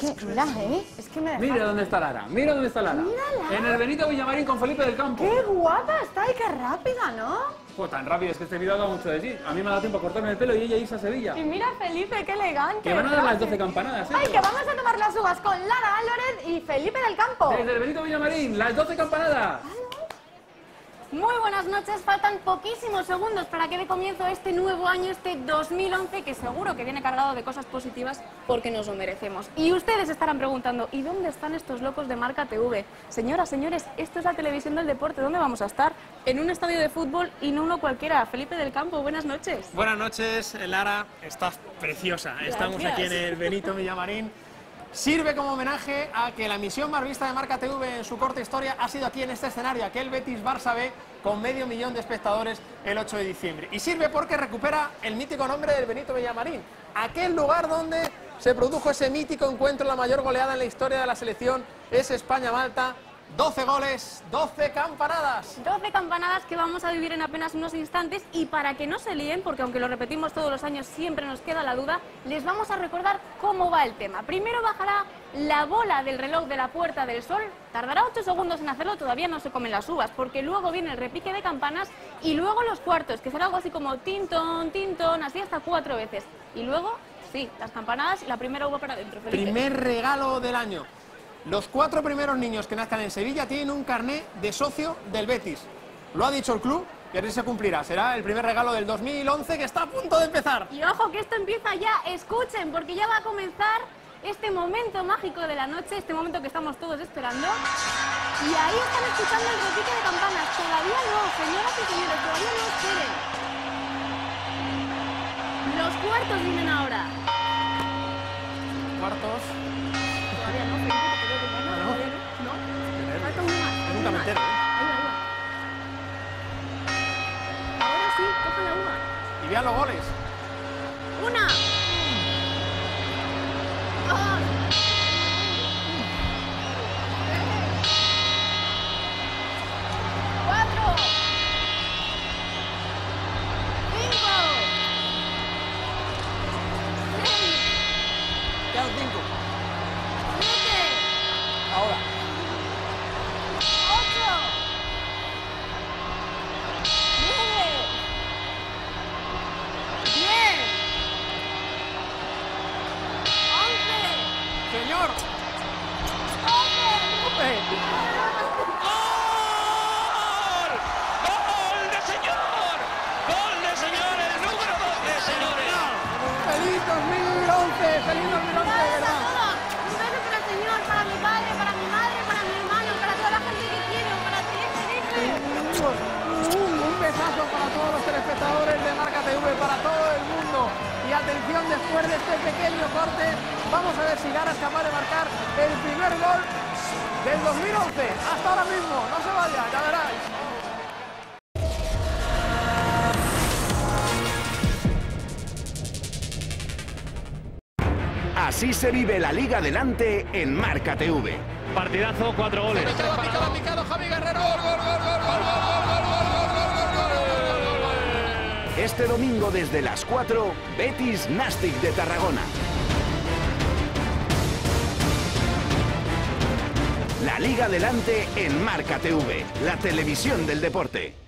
mira, es que me deja... Mira dónde está Lara, mira dónde está Lara. Mírala. En el Benito Villamarín con Felipe del Campo. ¡Qué guapa está y qué rápida, ¿no? Pues tan rápido, es que este vídeo ha dado mucho de sí. A mí me ha dado tiempo a cortarme el pelo y ella irse a Sevilla. Y mira, Felipe, qué elegante. Que van a dar las 12 campanadas, ¿eh? ¡Ay, que vamos a tomar las uvas con Lara Álvarez y Felipe del Campo! Desde el Benito Villamarín, las 12 campanadas. Muy buenas noches, faltan poquísimos segundos para que dé comienzo este nuevo año, este 2011, que seguro que viene cargado de cosas positivas porque nos lo merecemos. Y ustedes estarán preguntando, ¿y dónde están estos locos de Marca TV? Señoras, señores, esto es la televisión del deporte, ¿dónde vamos a estar? En un estadio de fútbol y no uno cualquiera. Felipe del Campo, buenas noches. Buenas noches, Lara, estás preciosa. Gracias. Estamos aquí en el Benito Villamarín. Sirve como homenaje a que la emisión más vista de Marca TV en su corta historia ha sido aquí en este escenario, aquel Betis-Barça B, con 500.000 de espectadores el 8 de diciembre. Y sirve porque recupera el mítico nombre del Benito Villamarín, aquel lugar donde se produjo ese mítico encuentro, la mayor goleada en la historia de la selección, es España-Malta. 12 goles, 12 campanadas. 12 campanadas que vamos a vivir en apenas unos instantes y para que no se líen, porque aunque lo repetimos todos los años siempre nos queda la duda, les vamos a recordar cómo va el tema. Primero bajará la bola del reloj de la Puerta del Sol, tardará 8 segundos en hacerlo, todavía no se comen las uvas, porque luego viene el repique de campanas y luego los cuartos, que será algo así como tintón, tintón, así hasta 4 veces. Y luego, sí, las campanadas y la primera uva para adentro. Felipe. Primer regalo del año. Los 4 primeros niños que nazcan en Sevilla tienen un carné de socio del Betis. Lo ha dicho el club y así se cumplirá. Será el primer regalo del 2011 que está a punto de empezar. Y ojo que esto empieza ya, escuchen, porque ya va a comenzar este momento mágico de la noche, este momento que estamos todos esperando. Y ahí están escuchando el repique de campanas. Todavía no, señoras y señores, todavía no esperen. Los cuartos vienen ahora. Cuartos. Todavía no, Felipe, te creo que no. Todavía no. ¿No? Falta uno más. Nunca me entero, ¿eh? Ahí va, ahí va. Ahora sí, coge la uva. Y vean los goles. ¡Una! ¡Dos! ¡Cuatro! ¡Cinco! ¡Seis! Quedan 5. ¡Siete! Ahora. 8, 9, 10, 11, Señor. 12. ¡Gol! ¡Gol de señor! ¡Gol de señor! ¡El número 12, señores! ¡Feliz 2011! ¡Feliz 2011, de Gracias a verdad! todos. Un beso para el Señor, para mi padre, para mi madre, para mi hermano, para toda la gente que quiero, para ti, Felipe. Amigos, un besazo para todos los telespectadores de Marca TV, para todo el mundo. Y atención, después de este pequeño corte, vamos a ver si Lara es capaz de marcar el primer gol del 2011. Hasta ahora mismo, no se vaya, ya veráis. Así se vive la Liga Adelante en Marca TV. Partidazo, 4 goles. Picado, Javi Guerrero. Gol, gol, gol, gol, gol, gol. Este domingo desde las 4, Betis Nàstic de Tarragona. La Liga Adelante en Marca TV, la televisión del deporte.